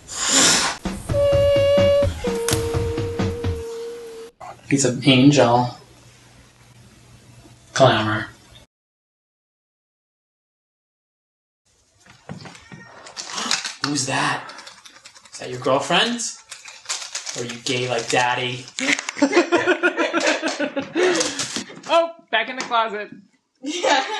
He's an angel. Glamour. Who's that? Is that your girlfriend? Or are you gay like daddy? Oh, back in the closet. Yeah.